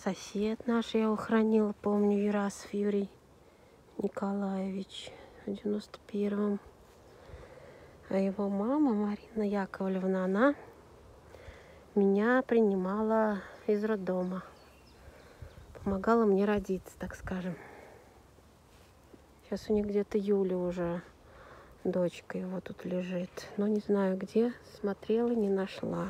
Сосед наш, я его хранила, помню, Юрасов Юрий Николаевич в 91-м. А его мама, Марина Яковлевна, она меня принимала из роддома. Помогала мне родиться, так скажем. Сейчас у них где-то Юля уже, дочка его тут лежит. Но не знаю где, смотрела, не нашла.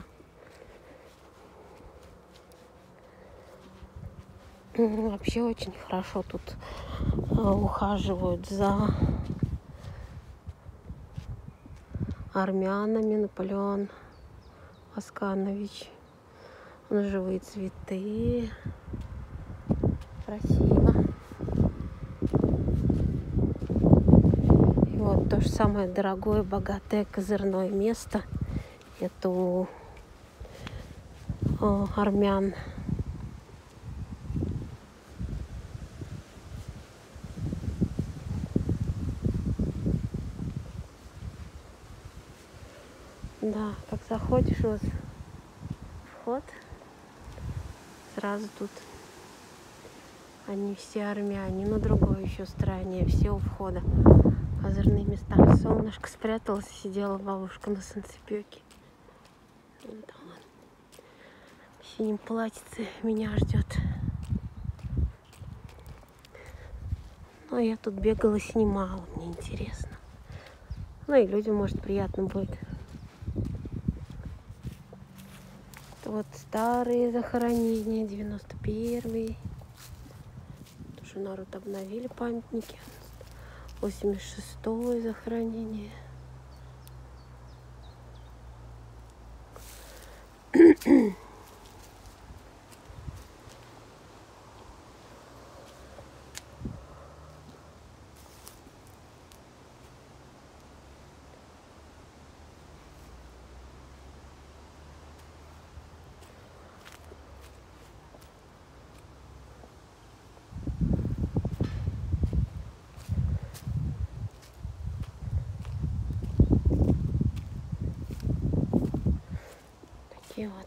Вообще очень хорошо тут ухаживают за армянами. Наполеон Асканович. Он живые цветы. Красиво. И вот то же самое дорогое, богатое козырное место. Это у армян. Да, как заходишь, вот вход, сразу тут они все армяне, но другой еще стороне, все у входа. Озорные места. Солнышко спряталось, сидела бабушка на солнцепёке. Вот он. В синем платьице меня ждет. Ну, я тут бегала, снимала, мне интересно. Ну и людям, может, приятно будет. Вот старые захоронения, 91-й. Тоже народ обновили памятники. 86-е захоронение. Такие вот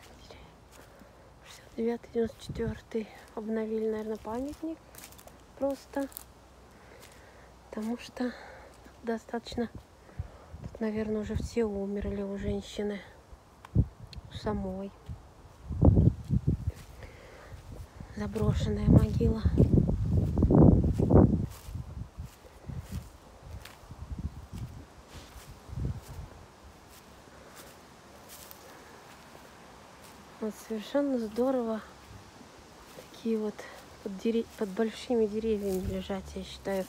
69-94 обновили, наверное, памятник просто, потому что достаточно, тут, наверное, уже все умерли у женщины, у самой. Заброшенная могила. Вот совершенно здорово такие вот под большими деревьями лежать, я считаю.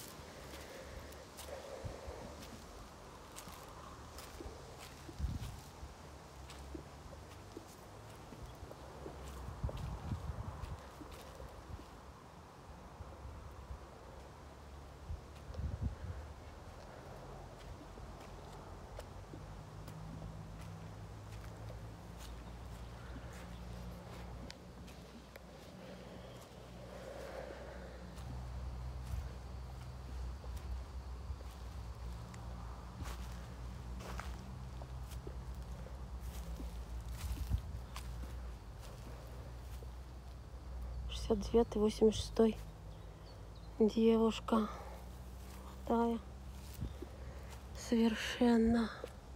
Шестьдесят 89-86 девушка молодая, совершенно.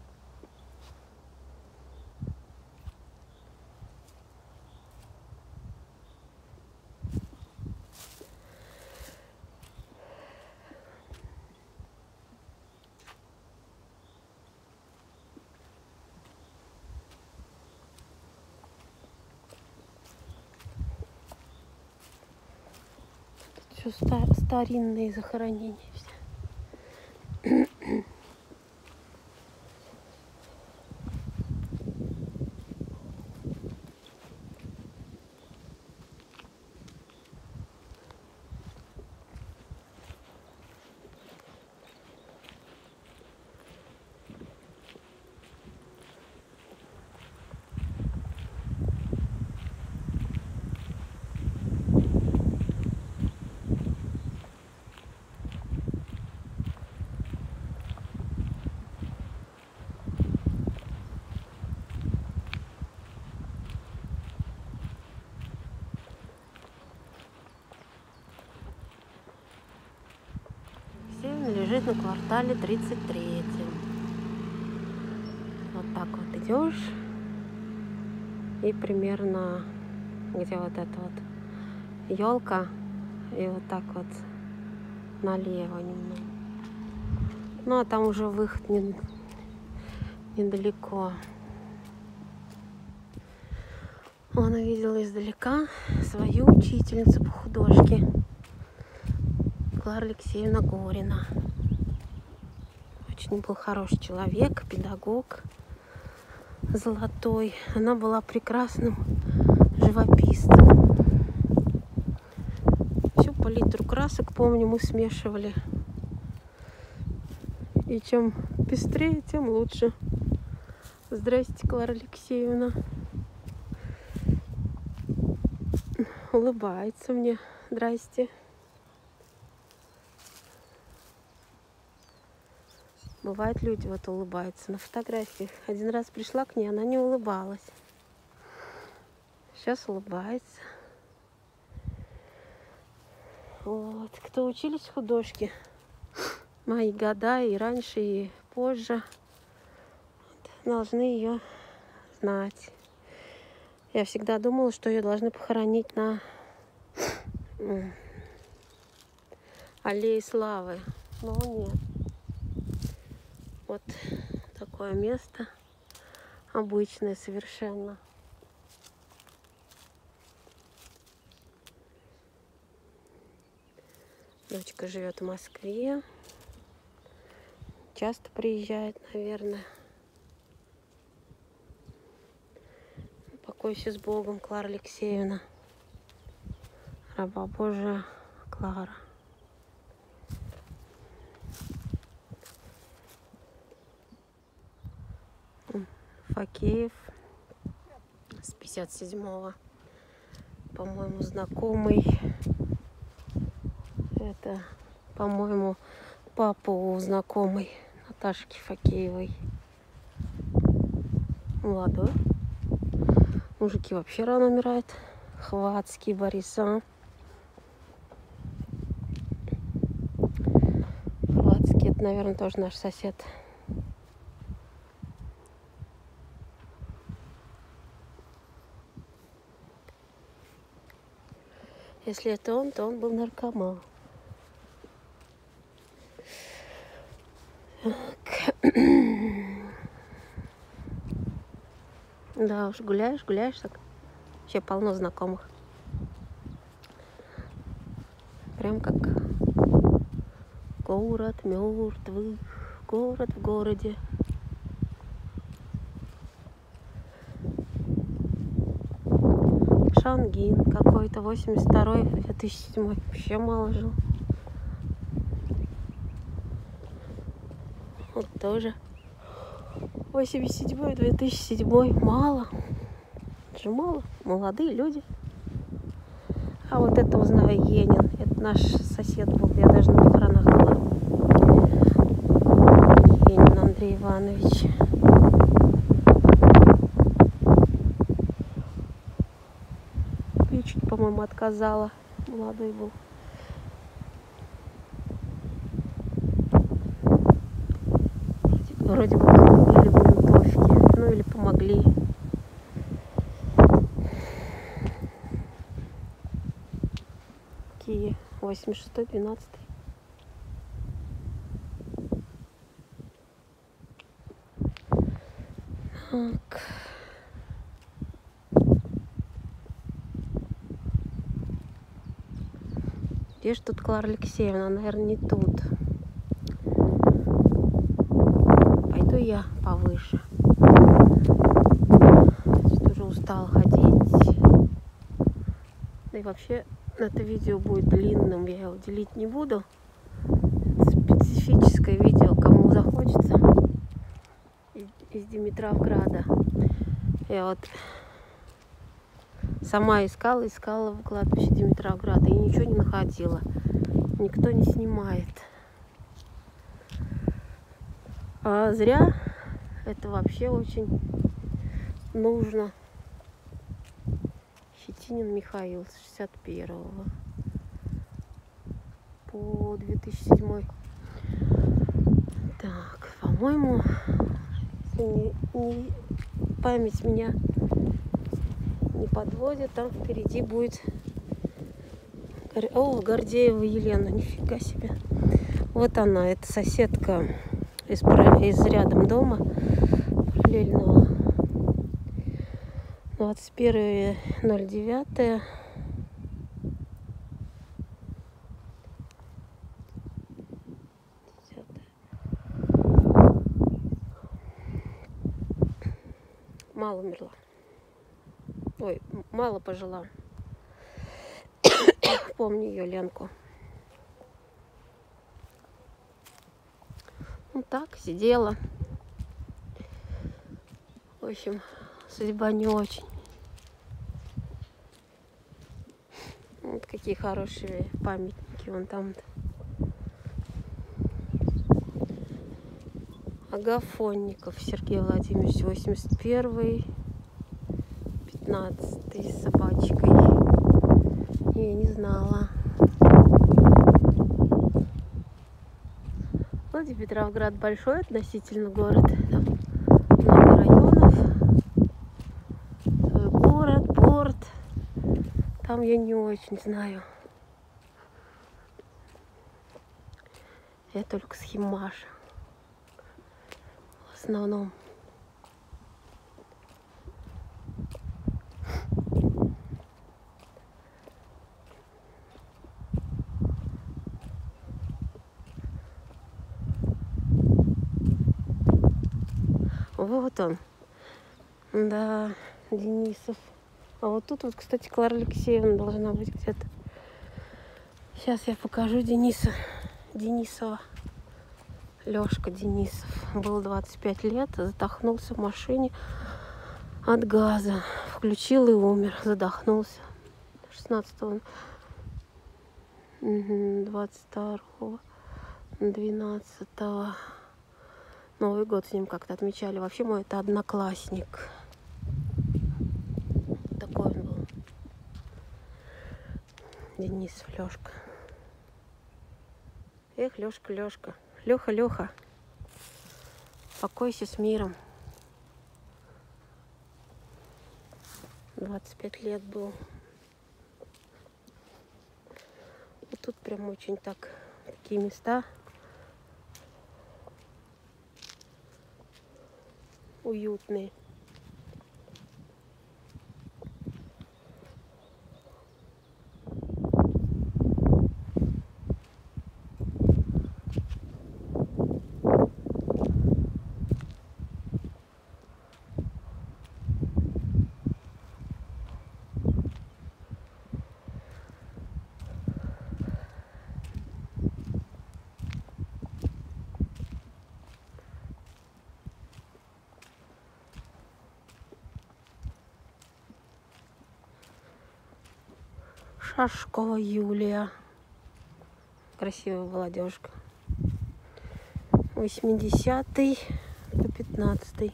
Все старинные захоронения все. лежит на квартале 33. Вот так вот идешь. И примерно где вот эта вот елка, и вот так вот налево немного. Ну а там уже выход недалеко. Он увидел издалека свою учительницу по художке, Клара Алексеевна Горина. Очень был хороший человек, педагог золотой. Она была прекрасным живописцем. Всю палитру красок, помню, мы смешивали. И чем пестрее, тем лучше. Здрасте, Клара Алексеевна. Улыбается мне. Здрасте. Бывает, люди вот улыбаются на фотографиях. Один раз пришла к ней, она не улыбалась. Сейчас улыбается. Вот. Кто учились в художке, мои года и раньше, и позже, должны ее знать. Я всегда думала, что ее должны похоронить на Аллее Славы. Но нет. Вот такое место. Обычное совершенно. Дочка живет в Москве. Часто приезжает, наверное. Покойся с Богом, Клара Алексеевна. Раба Божия Клара. Факеев с 57-го. По-моему, знакомый. Это, по-моему, папу знакомый Наташки Факеевой. Молодой. Мужики вообще рано умирают. Хватский Бориса. Хватский, это, наверное, тоже наш сосед. Если это он, то он был наркоман. Да уж, гуляешь, так. Вообще полно знакомых. Прям как город мертвых, город в городе. Шангин какой-то, 82-й, 2007-й. Вообще мало жил. Вот тоже. 87-й, 2007-й. Мало. Это же мало. Молодые люди. А вот этого знаю, Енин. Это наш сосед был. Я даже на похоронах была. Енин Андрей Иванович. Печки, по-моему, отказала. Молодой был. Вроде бы убили в ментовке. Ну или помогли. Киев. 86-й, 12-й. Так. Где же тут Клара Алексеевна? Наверное, не тут. Пойду я повыше. Уже устала ходить. Да и вообще это видео будет длинным. Я его делить не буду. Это специфическое видео, кому захочется. Из Димитровграда. Я вот сама искала в кладбище Димитровграда и ничего не находила. Никто не снимает. А зря. Это вообще очень нужно. Щетинин Михаил с 61-го по 2007. Так, по-моему, если память меня не подводит, там впереди будет... О, Гордеева Елена, нифига себе. Вот она, это соседка из рядом дома параллельного. 21.09. Мало умерла. Ой, мало пожила. Помню ее, Ленку. Ну так, сидела. В общем, судьба не очень. Вот какие хорошие памятники вон там-то. Агафонников Сергей Владимирович, 81-й, 15-й, с собачкой. Я не знала. Вроде Петроград большой относительно город. Там много районов. Свой город, порт. Там я не очень знаю. Я только с Химмаша. В основном. Вот он. Да, Денисов. А вот тут вот, кстати, Клара Алексеевна должна быть где-то. Сейчас я покажу Денисова. Лёшка Денисов. Был 25 лет, задохнулся в машине от газа. Включил и умер. Задохнулся. 16-го. 22-го. 12-го. Новый год с ним как-то отмечали. Вообще мой это одноклассник. Такой он был. Денисов, Лёшка. Эх, Лёшка, Лёшка. Лёха, Лёха. Покойся с миром. 25 лет был. Вот тут прям очень такие места уютные. Шашкова Юлия. Красивая была девушка. 80-й по 15-й.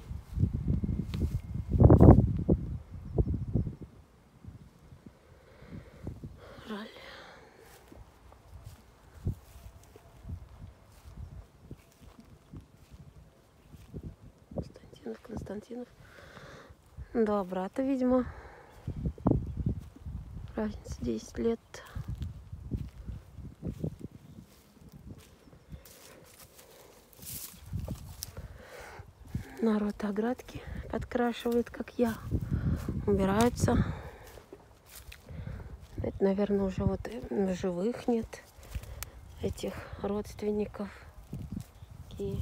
Жаль. Константинов. Два брата, видимо. Разница 10 лет. Народ оградки подкрашивает, как я. Убираются. Это, наверное, уже вот живых нет. Этих родственников. Такие.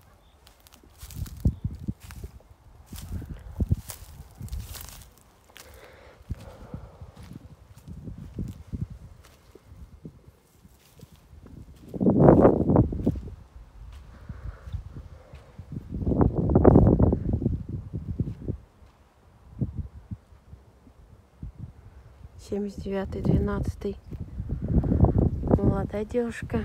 Семьдесят 9-й, 12-й. Молодая девушка.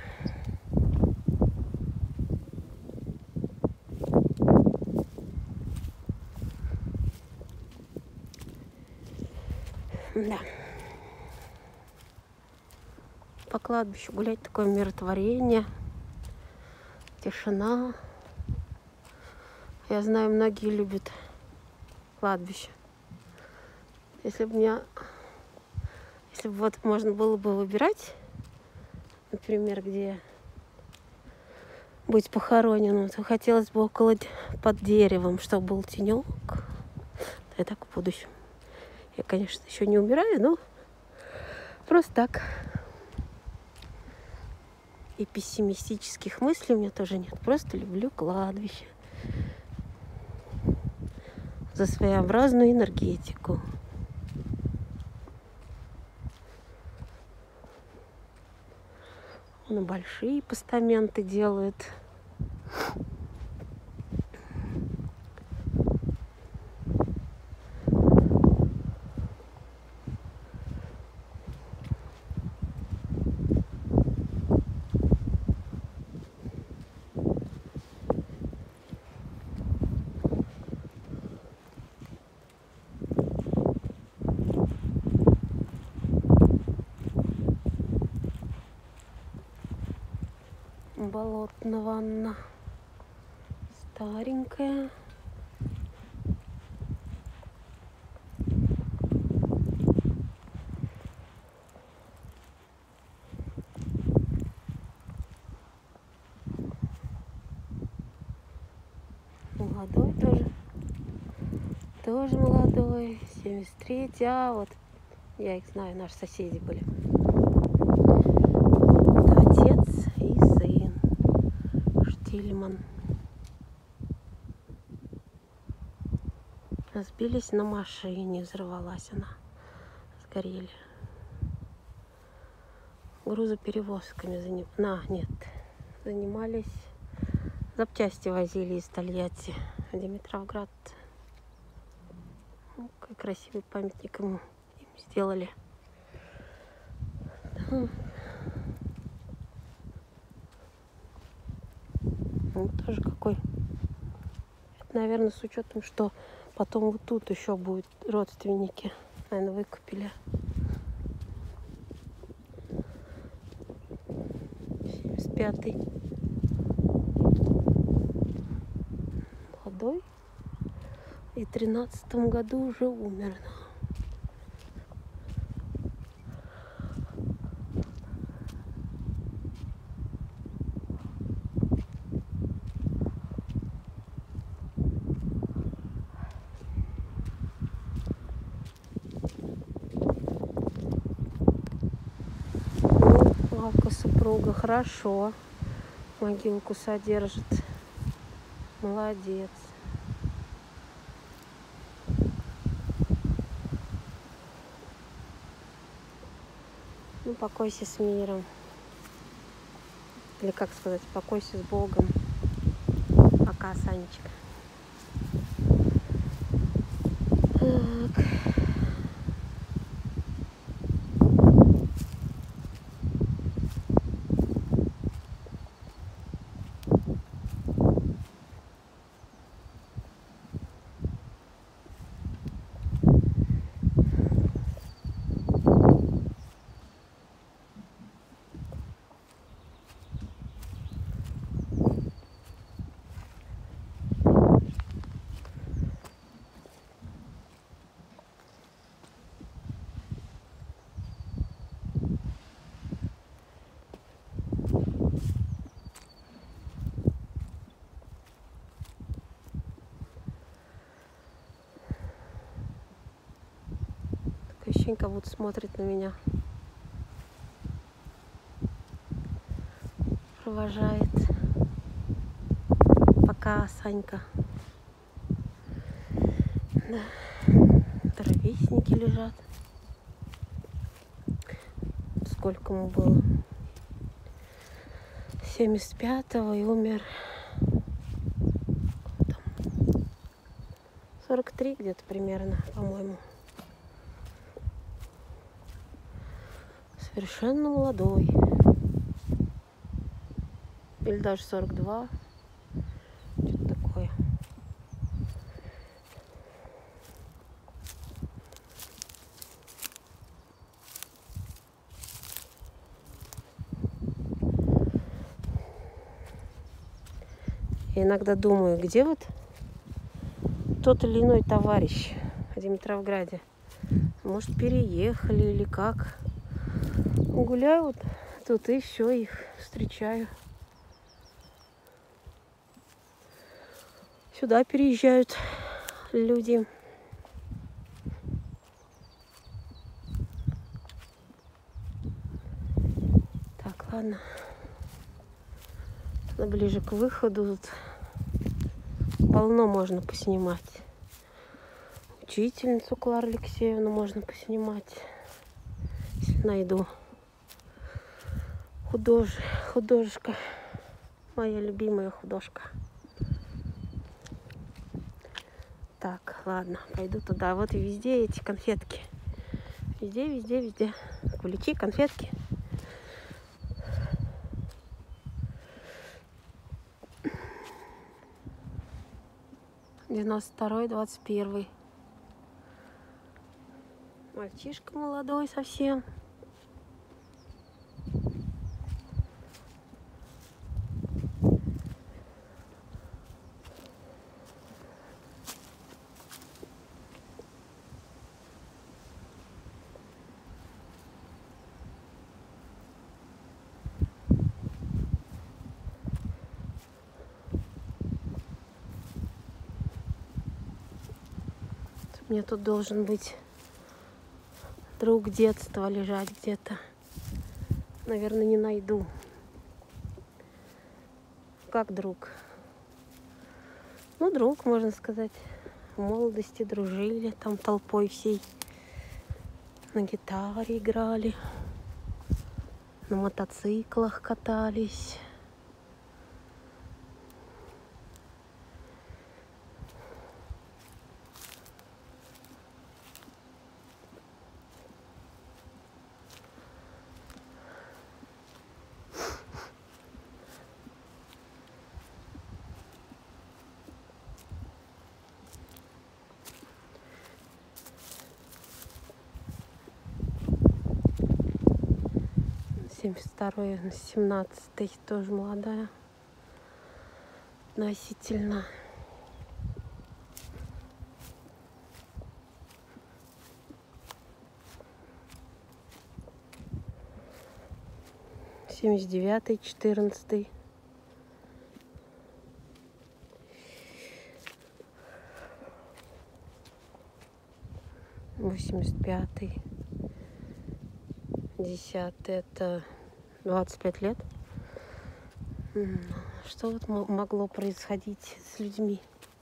Да. По кладбищу гулять, такое умиротворение, тишина. Я знаю, многие любят кладбище. Если бы вот можно было бы выбирать, например, где быть похороненным, то хотелось бы под деревом, чтобы был тенек. И так в будущем. Я, конечно, еще не умираю, но просто так. И пессимистических мыслей у меня тоже нет. Просто люблю кладбище. За своеобразную энергетику. На большие постаменты делают. Болотная ванна. Старенькая. Молодой тоже. Тоже молодой. 73-й. А вот я их знаю, наши соседи были. Это отец и сын. Штильман. Сбились на машине, взорвалась она. Сгорели. Грузоперевозками занимались. Запчасти возили из Тольятти в Димитровград. Какой красивый памятник им сделали. Тоже какой. Это, наверное, с учетом, что потом вот тут еще будут родственники. Наверное, выкупили. 75-й. Молодой. И в 13-м году уже умер. Супруга хорошо могилку содержит. Молодец. Ну, покойся с миром. Или как сказать, покойся с Богом. Пока, Санечка. Так. Ощущение, как будто смотрит на меня. Провожает. Пока, Санька. Да. Ровесники лежат. Сколько ему было? 75-го и умер. Там 43 где-то примерно, по-моему. Совершенно молодой. Или даже 42. Что-то такое. Я иногда думаю, где вот тот или иной товарищ в Димитровграде. Может, переехали или как. Гуляю вот тут и все, их встречаю. Сюда переезжают люди. Так, ладно. Ближе к выходу тут полно можно поснимать. Учительницу Клару Алексеевну можно поснимать, если найду. Художка. Моя любимая художка. Так, ладно, пойду туда. Вот и везде эти конфетки. Везде. Куличи, конфетки. «92-й, 21-й. Мальчишка молодой совсем. Мне тут должен быть друг детства лежать где-то. Наверное, не найду. Как друг? Ну, друг, можно сказать. В молодости дружили, там толпой всей. На гитаре играли, на мотоциклах катались. Семьдесят второй, 17-й, тоже молодая относительно. Семьдесят девятый, 14-й. Восемьдесят пятый. 10-й, это 25 лет. Что вот могло происходить с людьми?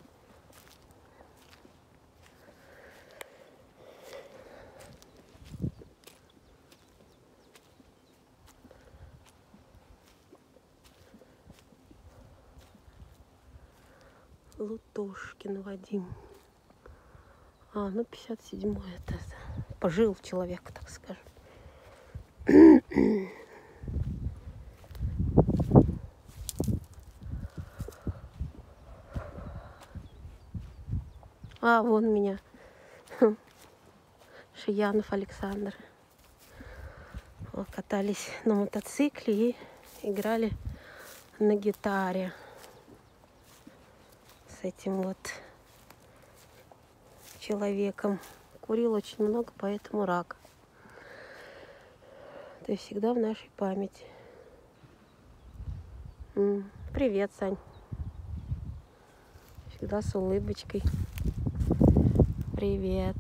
Лутошкин Вадим. Ну 57-й, это пожил человек, так скажем. Вон меня. Шиянов Александр. Катались на мотоцикле и играли на гитаре с этим вот человеком. Курил очень много, поэтому рак. Это всегда в нашей памяти. Привет, Сань. Всегда с улыбочкой. Привет.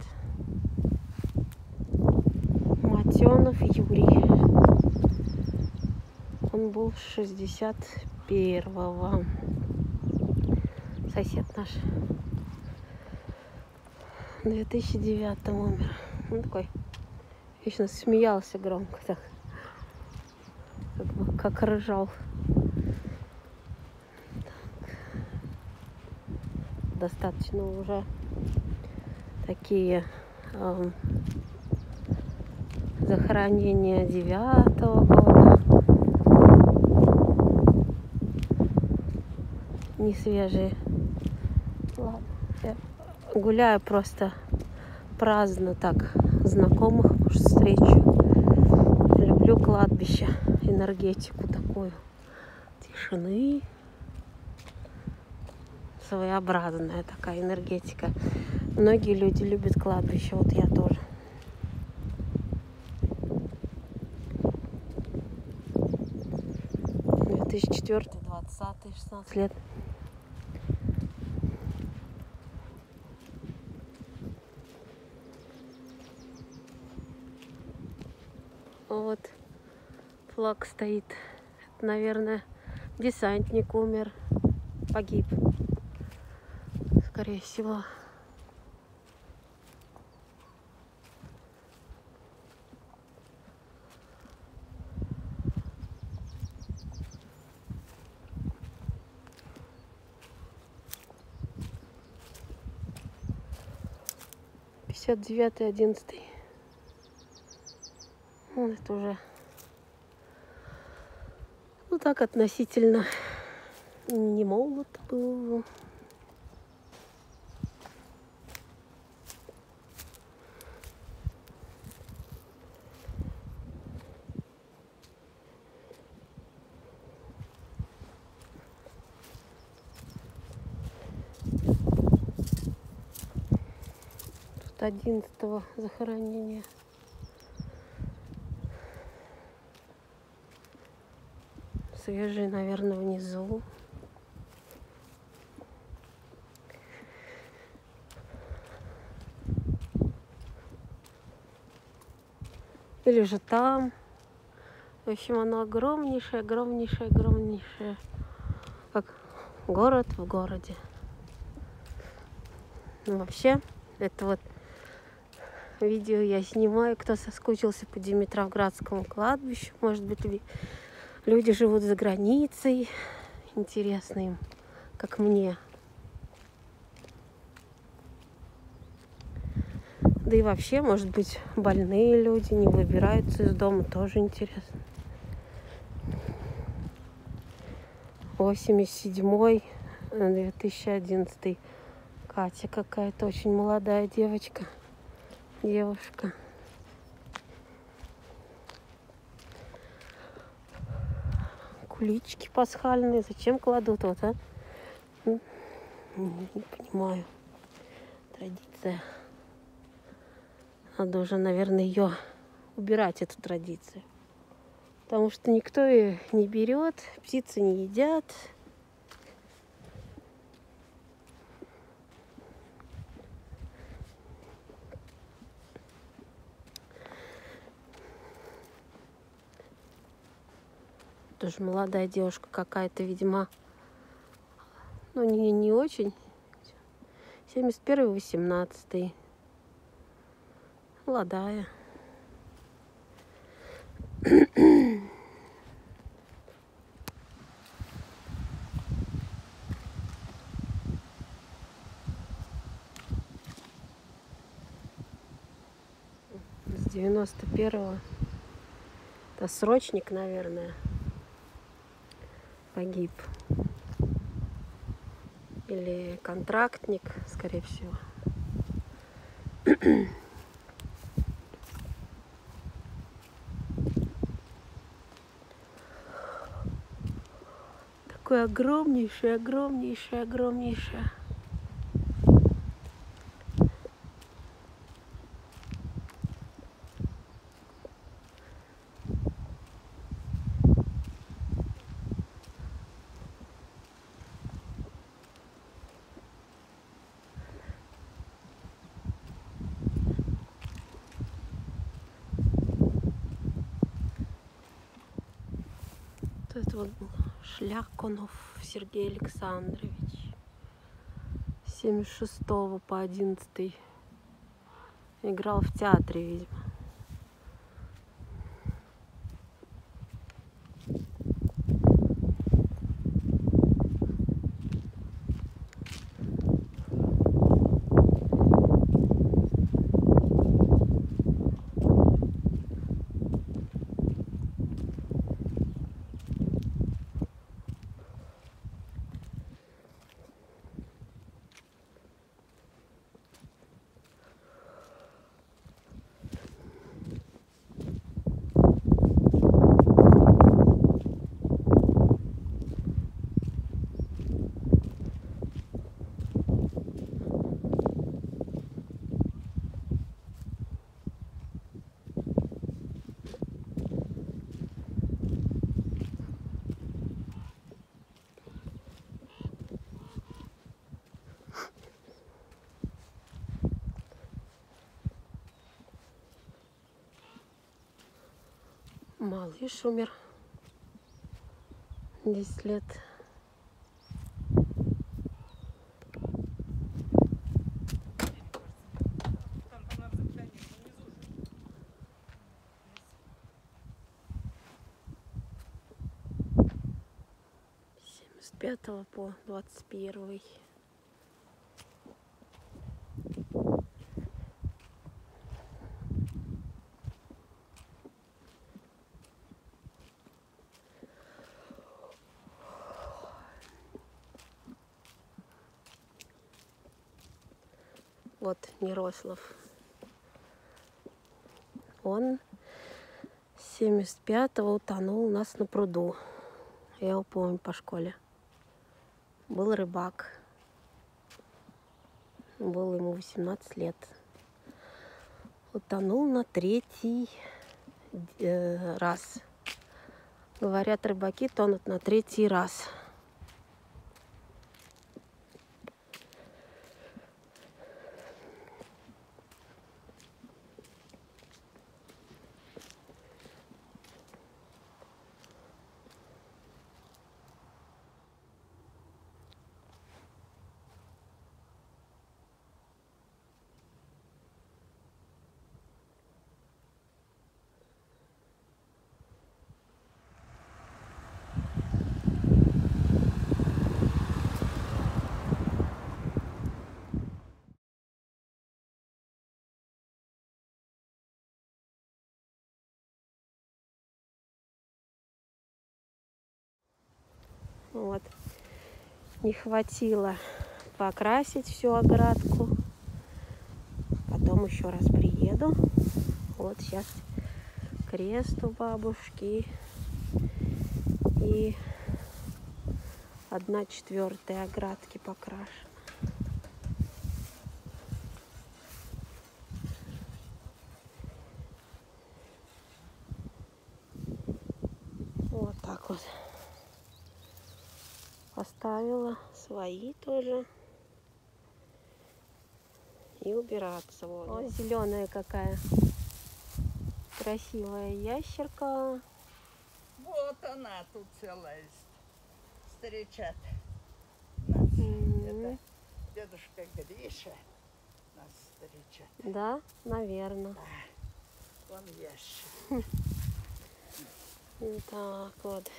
Матенов Юрий. Он был 61-го. Сосед наш. В 2009-м умер. Он такой вечно смеялся громко так. Как ржал. Так. Достаточно уже такие захоронения 9-го года. Не свежие. Ладно. Я гуляю просто праздно так. Знакомых, может, встречу. Люблю кладбище. Энергетику такую. Тишины. своеобразная такая энергетика. Многие люди любят кладбище, вот я тоже. — 2004, 20, 16 лет. Вот флаг стоит. Это, наверное, десантник умер, погиб, скорее всего. — 59-й, 11-й. Ну, это уже, ну, так относительно не молод был. Тут 11-го захоронения. Свежие, наверное, внизу. Или же там. В общем, оно огромнейшее, огромнейшее, огромнейшее. Как город в городе. Ну, вообще, это вот видео я снимаю, кто соскучился по Димитровградскому кладбищу. Может быть, люди живут за границей. Интересно им, как мне. Да и вообще, может быть, больные люди не выбираются из дома. Тоже интересно. 87-й, 2011. Катя какая-то очень молодая девочка. Девушка. Куличики пасхальные. Зачем кладут вот, а? Не понимаю. Традиция. Надо уже, наверное, ее убирать, эту традицию. Потому что никто ее не берет, птицы не едят. Тоже молодая девушка какая-то, видимо, ну, не очень. 71-й, 18-й. Молодая. С 91-го. Это срочник, наверное, погиб. Или контрактник, скорее всего. Такое огромнейшее, огромнейшее, огромнейшее. Это вот был Шляконов Сергей Александрович. С 76 по 11 играл в театре, видимо. Малыш умер. 10 лет. С 5 по 21. Вот Нерослав. Он с 75-го утонул у нас на пруду. Я его помню по школе. Был рыбак. Было ему 18 лет. Утонул на 3-й раз. Говорят, рыбаки тонут на 3-й раз. Вот. Не хватило покрасить всю оградку. Потом еще раз приеду. Вот сейчас крест у бабушки. И 1/4 оградки покрашена. Вот так вот. Поставила свои тоже. И убираться. Вот зеленая какая красивая ящерка. Вот она тут целая встречает нас. Это дедушка Гриша нас встречает. Да, наверное. Да. Вон ящик. Так вот.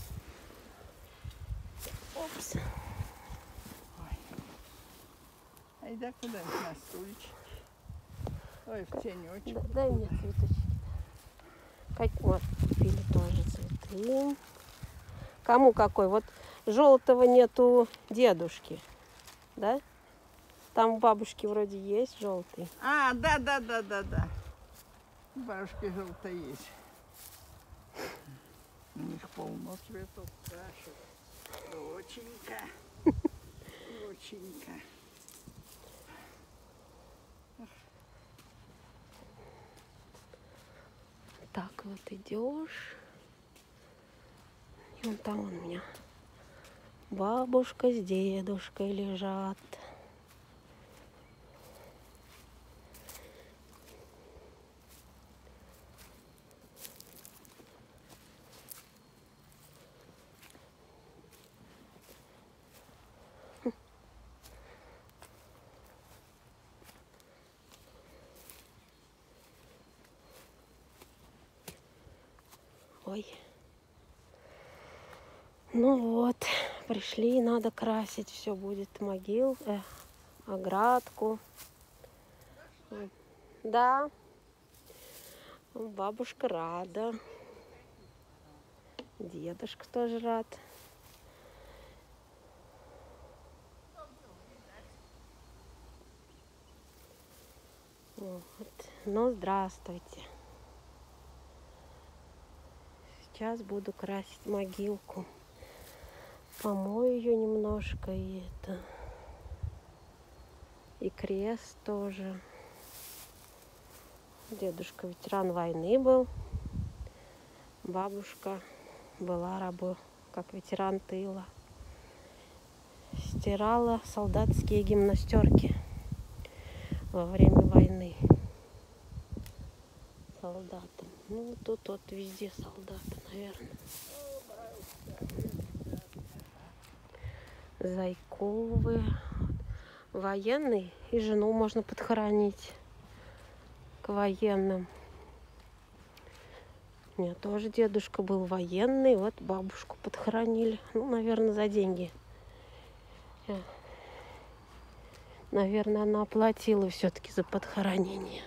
Опс. Ой. Айда куда-нибудь на стульчик. Ой, в тенечек. Дай мне цветочки. Как вот купили тоже цветы. Кому какой? Вот желтого нету дедушки, да? Там у бабушки вроде есть желтый. А, да. У бабушки желтый есть. У них полно цветов крашек. Доченька. Доченька. Так вот идешь. И вон там у меня бабушка с дедушкой лежат. Ой. Ну вот, пришли, надо красить, все будет оградку. Да, бабушка рада, дедушка тоже рад. Вот. Ну, здравствуйте. Сейчас буду красить могилку. Помою ее немножко и это. И крест тоже. Дедушка ветеран войны был. Бабушка была как ветеран тыла. Стирала солдатские гимнастерки во время войны солдатам. Ну, тут вот везде солдаты, наверное. Зайковы. Военный. И жену можно подхоронить к военным. У меня тоже дедушка был военный. Вот бабушку подхоронили. Ну, наверное, за деньги. Наверное, она оплатила все-таки за подхоронение.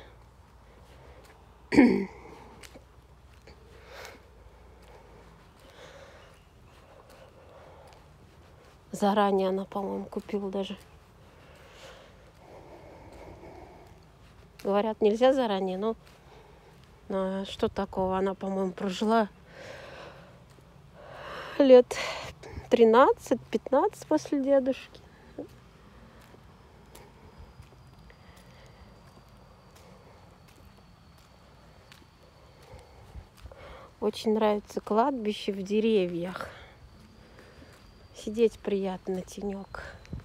Заранее она, по-моему, купила даже. Говорят, нельзя заранее, но что такого? Она, по-моему, прожила лет 13-15 после дедушки. Очень нравится кладбище в деревьях. Сидеть приятно, тенек.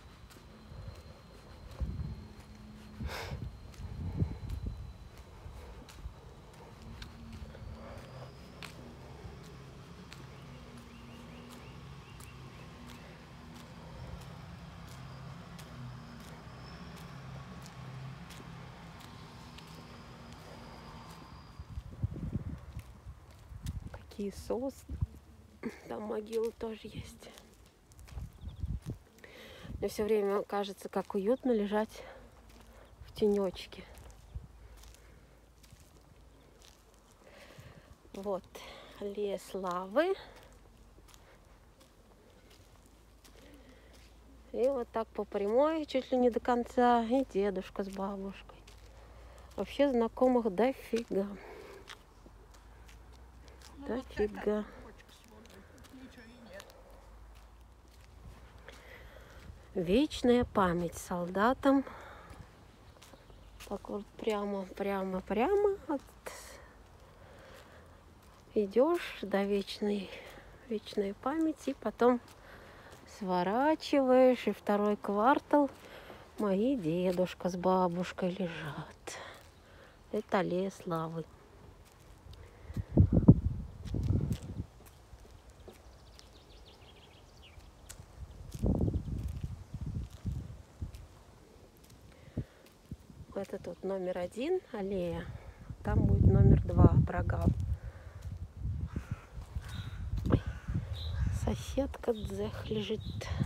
Какие сосны. Там могилы тоже есть. Мне все время кажется, как уютно лежать в тенечке. Вот аллея славы. И вот так по прямой, чуть ли не до конца. И дедушка с бабушкой. Вообще знакомых дофига. Дофига. Вечная память солдатам. Так вот прямо. Вот. Идешь до вечной памяти, потом сворачиваешь, и второй квартал мои дедушка с бабушкой лежат. Это аллея славы. Это тут номер 1 аллея, там будет номер 2 прогал. Соседка Дзех лежит.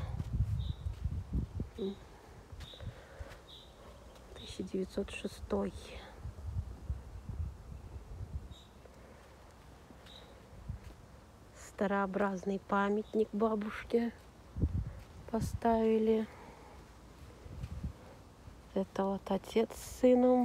1906. Старообразный памятник бабушке поставили. Это вот отец с сыном.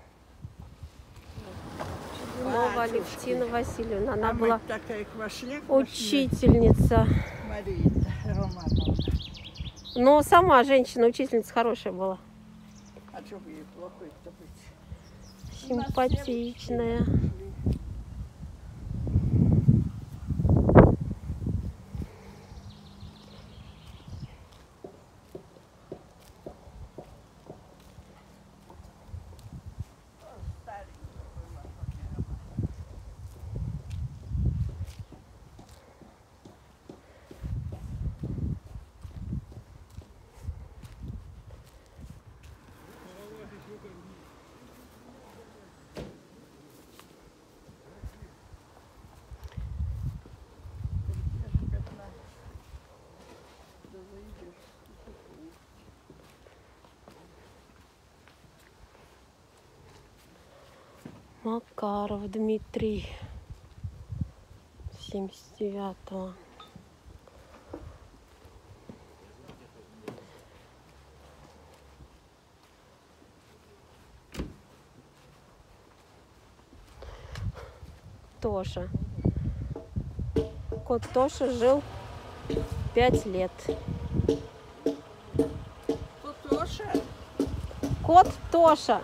Чудинова Алевтина Васильевна. Она была учительница. Мария Романовна. Но сама женщина, учительница хорошая была. А что бы ей плохой-то быть? Симпатичная. Макаров Дмитрий. 79-го. Тоша. Кот Тоша жил 5 лет. Тут Тоша? Кот Тоша.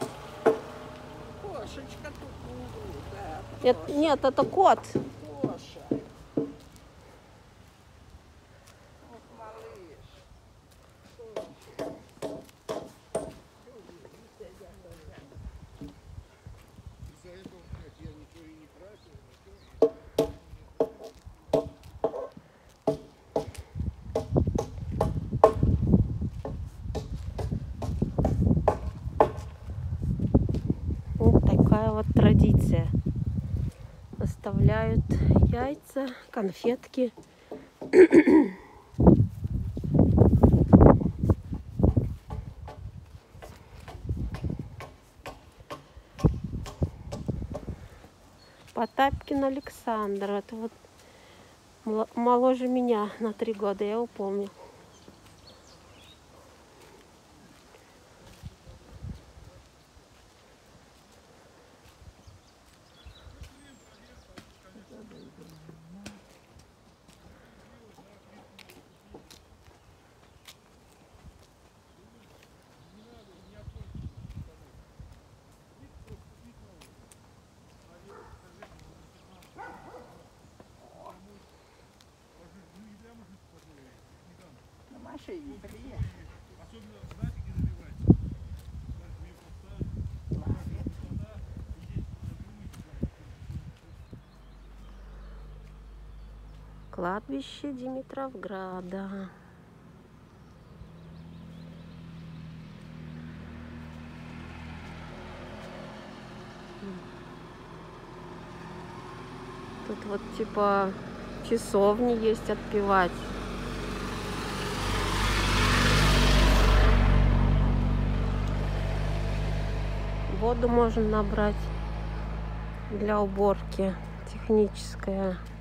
Кошечка тут, да. Нет, это кот. Тоша. Вот малыш. Из-за этого, блядь, я ничего и не оставляют яйца, конфетки. Потапкин Александр. Это вот моложе меня на 3 года, я его помню. Машине приехали. Кладбище Димитровграда. Тут вот типа часовни есть отпевать. Воду можно набрать для уборки, техническая.